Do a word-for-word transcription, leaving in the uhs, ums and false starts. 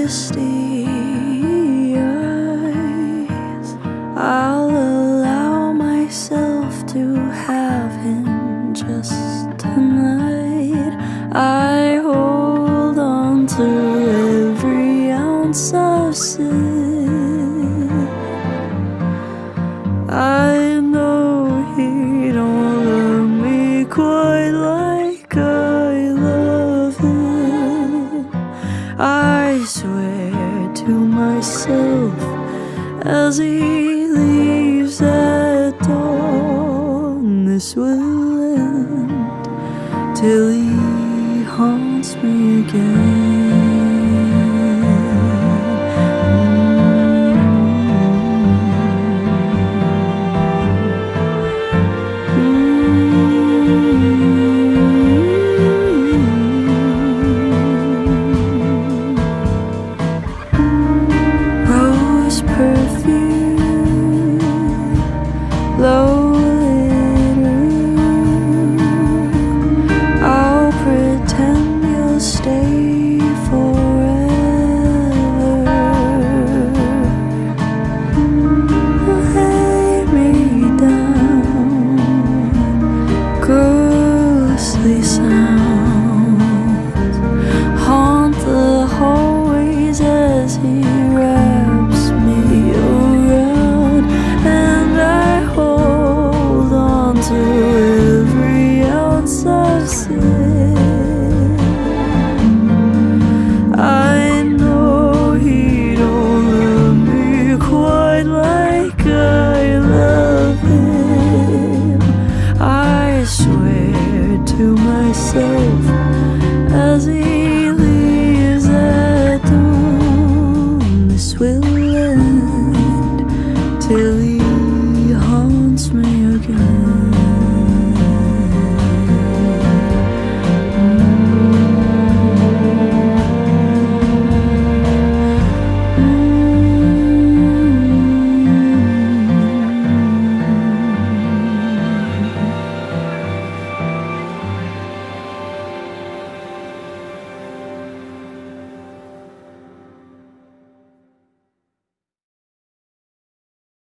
misty eyes, I'll allow myself to have him just tonight. I hold on to every ounce of sin. I know he don't love me quite like I love him. I swear to myself as he leaves at dawn, this will end till he haunts me again.